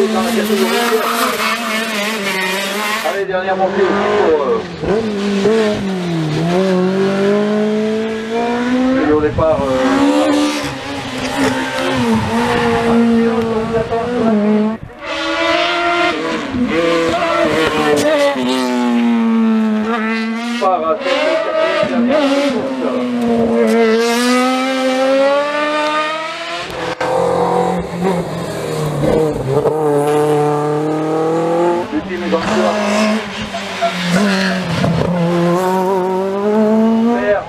dans la catégorie. Allez, dernière montée aussi pour au départ. Par à cette dernière course. L'ultime est dans le soir. Vert.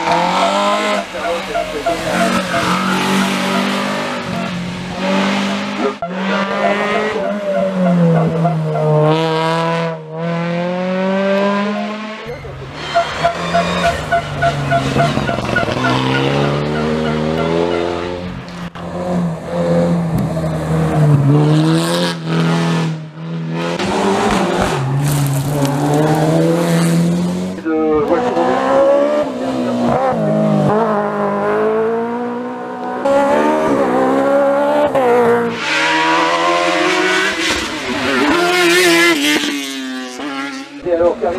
Et alors qu'arrive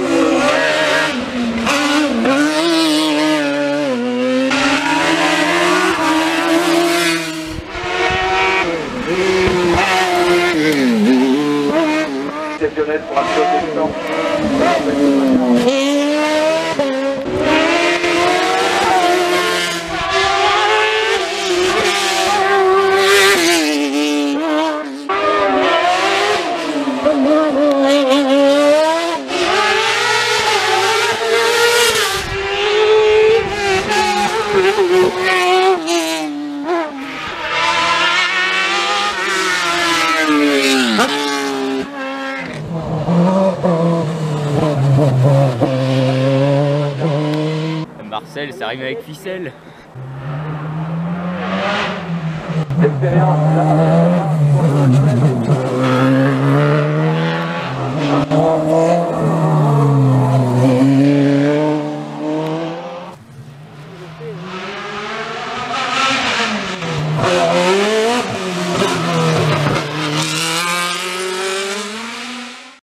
exceptionnel pour un pilote de temps. Marcel, ça rime avec ficelle. Expérience.